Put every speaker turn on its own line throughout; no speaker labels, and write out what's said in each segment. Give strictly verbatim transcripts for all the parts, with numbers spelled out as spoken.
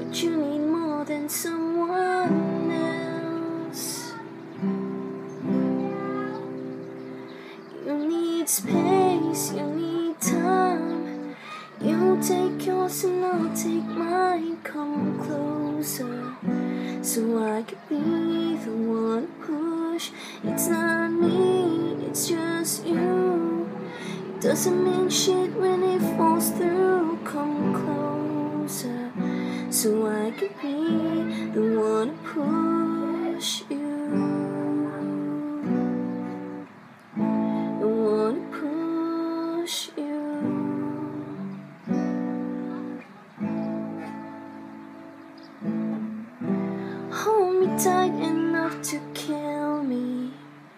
but you need more than someone else. You need space, you need time. You take yours and I'll take mine. Come closer, so I could be the one to push. It's not me, it's just you. It doesn't mean shit when it falls through. Come closer, so I could be the one to push you. The one to push you. Hold me tight enough to kill me.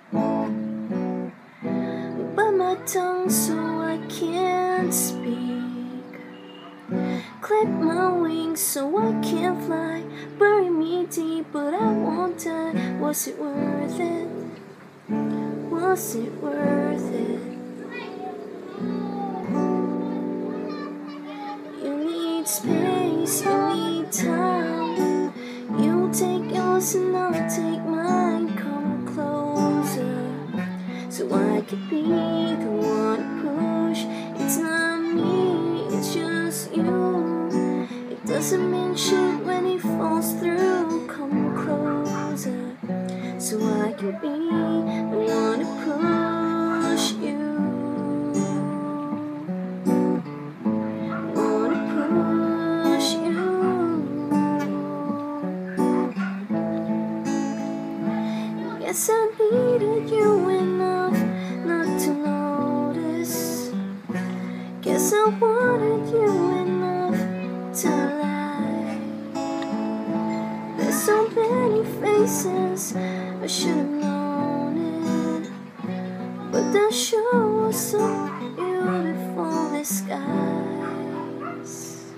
Bite my tongue so I can't speak. Clip my wings so I can't fly. Bury me deep but I won't die. Was it worth it? Was it worth it? You need space, you need time. You take yours and I'll take mine. Come closer, so I could be the one to push. It's not me, it's just you. It doesn't mean shit when it falls through. Come closer, so I can be the one to push you. Want to push you. Guess I needed you enough not to notice. Guess I wanted you enough to lie. There's so many faces, I should've known it, but that sure was so beautiful disguise.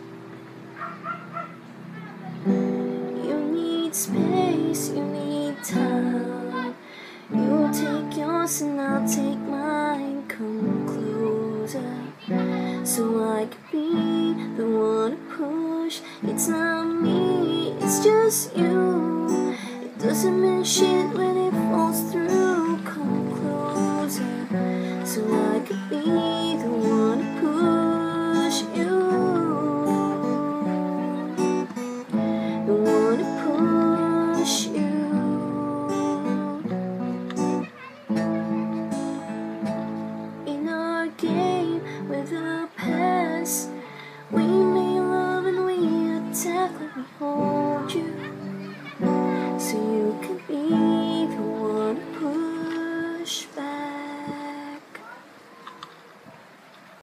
You need space, you need time. You take yours and I'll take mine. Come closer, so I can be the one to push. It's not me, it's just you. It doesn't mean shit when it falls through. Come closer, so I could be the one to push you. The one to push you. In our game with the past, we made love and we attack like we hold.